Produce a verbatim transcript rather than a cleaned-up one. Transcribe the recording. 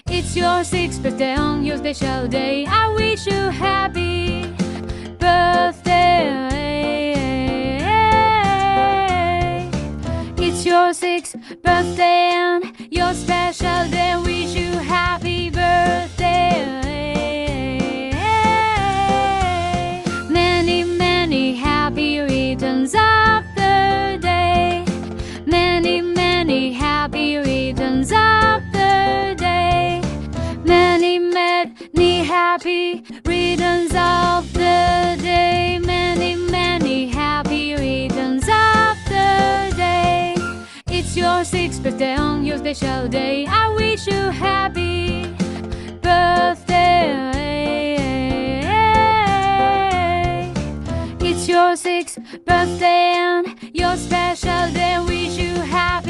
It's your sixth birthday on your special day. I wish you happy birthday. It's your sixth birthday and your special day. Wish you happy birthday. Many, many happy returns of the day. Many, many happy returns of the day. Many, many happy returns of the day. Many, many happy returns of the day. It's your sixth birthday on your special day. I wish you happy birthday. It's your sixth birthday and your special day. Wish you happy